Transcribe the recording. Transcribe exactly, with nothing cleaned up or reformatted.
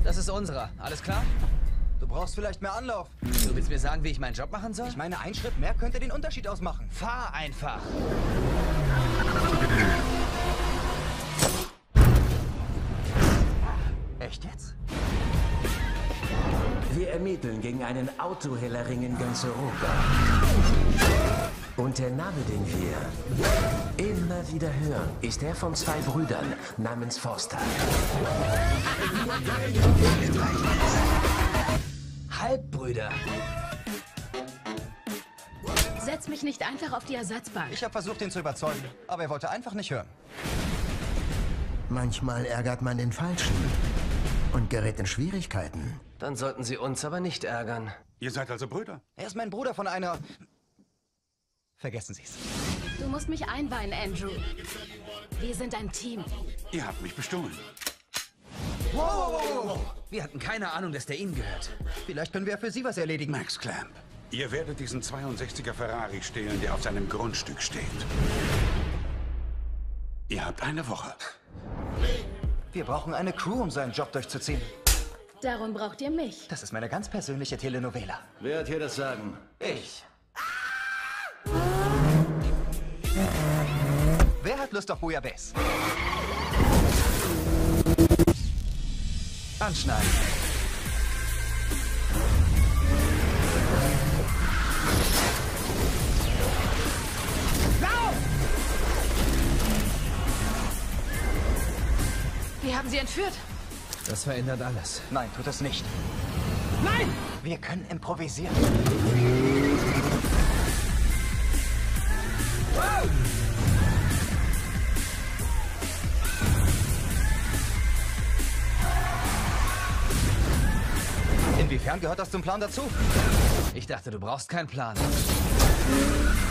Das ist unserer. Alles klar? Du brauchst vielleicht mehr Anlauf. Du willst mir sagen, wie ich meinen Job machen soll? Ich meine, ein Schritt mehr könnte den Unterschied ausmachen. Fahr einfach. Echt jetzt? Wir ermitteln gegen einen Autohellerring in ganz Europa. Und der Name, den wir immer wieder hören, ist der von zwei Brüdern namens Foster. Halbbrüder. Setz mich nicht einfach auf die Ersatzbank. Ich habe versucht, ihn zu überzeugen, aber er wollte einfach nicht hören. Manchmal ärgert man den Falschen und gerät in Schwierigkeiten. Dann sollten Sie uns aber nicht ärgern. Ihr seid also Brüder? Er ist mein Bruder von einer... Vergessen Sie es. Du musst mich einweihen, Andrew. Wir sind ein Team. Ihr habt mich bestohlen. Wow, wow, wow, wow. Wir hatten keine Ahnung, dass der Ihnen gehört. Vielleicht können wir ja für Sie was erledigen. Max Clamp, ihr werdet diesen zweiundsechziger Ferrari stehlen, der auf seinem Grundstück steht. Ihr habt eine Woche. Wir brauchen eine Crew, um seinen Job durchzuziehen. Darum braucht ihr mich. Das ist meine ganz persönliche Telenovela. Wer hat hier das Sagen? Ich. Wer hat Lust auf Bouillabaisse? Anschneiden. Lauf! Wir haben sie entführt. Das verändert alles. Nein, tut es nicht. Nein! Wir können improvisieren. Inwiefern gehört das zum Plan dazu? Ich dachte, du brauchst keinen Plan.